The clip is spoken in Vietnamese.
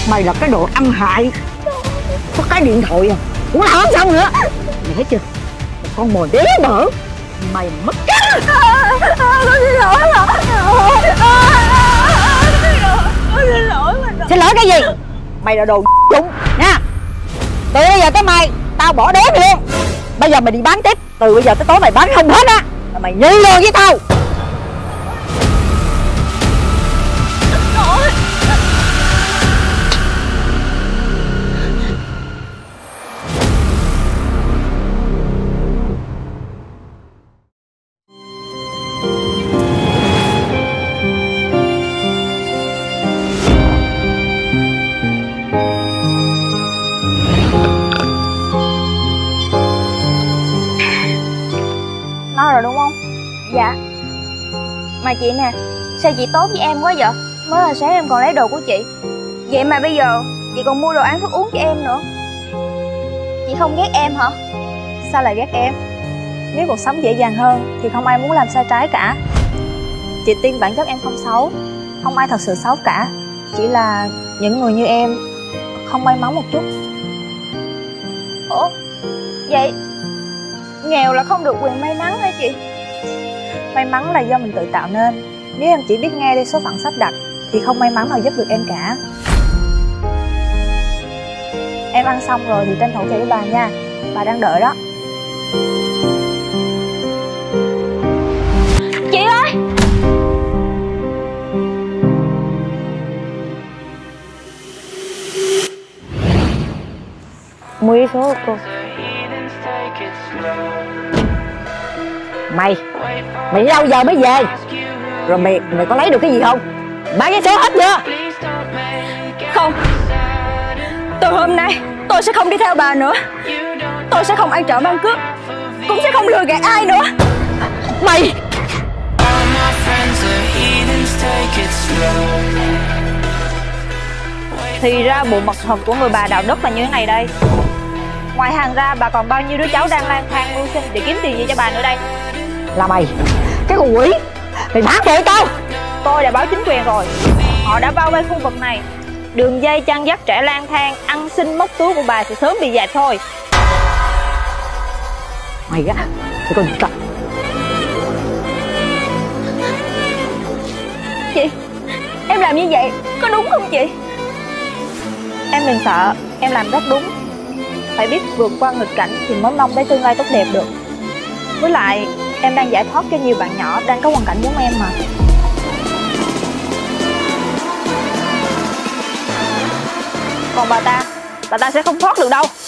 Mày là cái đồ âm hại. Có cái điện thoại à, cũng làm không xong nữa. Mày thấy chưa, một con mồi đế bở. Mày mất cánh. Con xin lỗi mà. Con xin lỗi mà. Xin lỗi cái gì? Mày là đồ dụng nha. Từ bây giờ tới mai tao bỏ đếm luôn. Bây giờ mày đi bán tiếp. Từ bây giờ tới tối mày bán không hết á là mày nhây luôn với tao. No rồi đúng không? Dạ. Mà chị nè, sao chị tốt với em quá vậy? Mới là sáng em còn lấy đồ của chị. Vậy mà bây giờ chị còn mua đồ ăn thức uống cho em nữa. Chị không ghét em hả? Sao lại ghét em? Nếu cuộc sống dễ dàng hơn thì không ai muốn làm sai trái cả. Chị tin bản chất em không xấu. Không ai thật sự xấu cả. Chỉ là những người như em không may mắn một chút. Ủa? Vậy nghèo là không được quyền may mắn hả chị? May mắn là do mình tự tạo nên. Nếu em chỉ biết nghe theo số phận sắp đặt thì không may mắn nào giúp được em cả. Em ăn xong rồi thì tranh thủ về với bà nha. Bà đang đợi đó. Chị ơi! Mua số của cô. Mày đi đâu giờ mới về? Rồi mày có lấy được cái gì không? Bán vé số hết chưa? Không. Từ hôm nay tôi sẽ không đi theo bà nữa. Tôi sẽ không ăn trộm ăn cướp, cũng sẽ không lừa gạt ai nữa. Mày! Thì ra bộ mặt thật của người bà đạo đức là như thế này đây. Ngoài hàng ra bà còn bao nhiêu đứa cháu đang lang thang mưu sinh để kiếm tiền gì cho bà nữa đây? Là mày, cái con quỷ! Mày phản bội tao! Tôi đã báo chính quyền rồi. Họ đã bao vây khu vực này. Đường dây chăn dắt trẻ lang thang ăn xin móc túi của bà sẽ sớm bị dẹp thôi. Mày á, thì con tao. Chị, em làm như vậy có đúng không chị? Em đừng sợ, em làm rất đúng. Phải biết vượt qua nghịch cảnh thì mới mong tới tương lai tốt đẹp được. Với lại em đang giải thoát cho nhiều bạn nhỏ đang có hoàn cảnh giống em mà. Còn bà ta sẽ không thoát được đâu.